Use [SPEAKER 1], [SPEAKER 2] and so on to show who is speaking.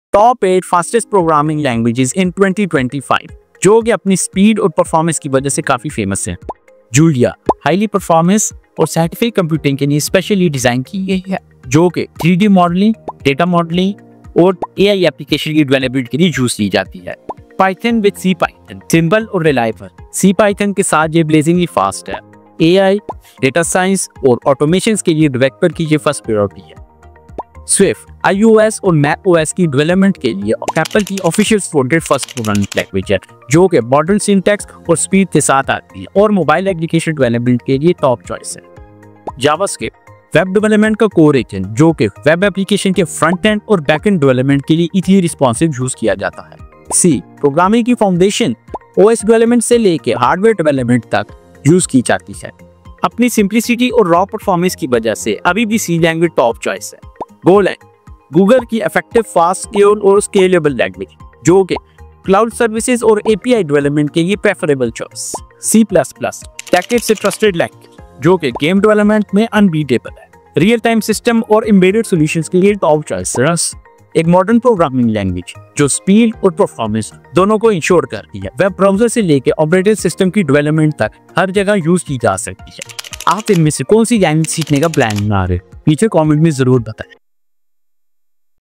[SPEAKER 1] Top 8 fastest programming languages in 2025 जो कि अपनी स्पीड और परफॉर्मेंस की वजह से काफी फेमस है। जूलिया हाईली परफॉर्मेंस और साइंटिफिक कंप्यूटिंग के लिए स्पेशली डिजाइन की गई है, जो कि 3D मॉडलिंग, डेटा मॉडलिंग और AI एप्लीकेशन की डेवलपमेंट के लिए यूज की जाती है। Python with C Python simple और रिलायबल। सी पाइथन के साथ ये ब्लेजिंगली फास्ट है। AI, डेटा साइंस और ऑटोमेशन के लिए डेवलपर की ये फर्स्ट प्रायोरिटी है। स्विफ्ट iOS और macOS की डेवलपमेंट के लिए एप्पल की official supported first programming language है, जो कि मॉडर्न सिंटैक्स और स्पीड के साथ आती है और मोबाइल एप्लीकेशन डेवलपमेंट के लिए टॉप चॉइस है। जावास्क्रिप्ट वेब डेवलपमेंट का कोर इंजन, जो कि वेब एप्लीकेशन के फ्रंट एंड और बैक एंड डेवलपमेंट के लिए इजीली रिस्पॉन्सिव यूज किया जाता है। सी प्रोग्रामिंग की फाउंडेशन OS डेवलपमेंट से लेकर हार्डवेयर डेवलपमेंट तक यूज की जाती है। अपनी सिंप्लिसिटी और रॉ परफॉर्मेंस की वजह से अभी भी सी लैंग्वेज टॉप चॉइस है। गोलैंग गूगल की इफेक्टिव, फास्ट, सिक्योर और स्केलेबल लैंग्वेज, जो कि क्लाउड सर्विसेज और API डेवलपमेंट के लिए प्रेफरेबल चॉइस। C++ डेकेड से ट्रस्टेड लैंग्वेज, जो कि गेम डेवलपमेंट में अनबीटेबल है। रियल टाइम सिस्टम और एम्बेडेड सॉल्यूशंस के लिए टॉप चॉइस। एक मॉडर्न प्रोग्रामिंग लैंग्वेज जो स्पीड और परफॉर्मेंस दोनों को इंश्योर करती है। वेब ब्राउजर से लेकर ऑपरेटिंग सिस्टम की डेवलपमेंट तक हर जगह यूज की जा सकती है। आप इनमें से कौन सी लैंग्वेज सीखने का प्लान बना रहे हैं? नीचे कमेंट में जरूर बताएं।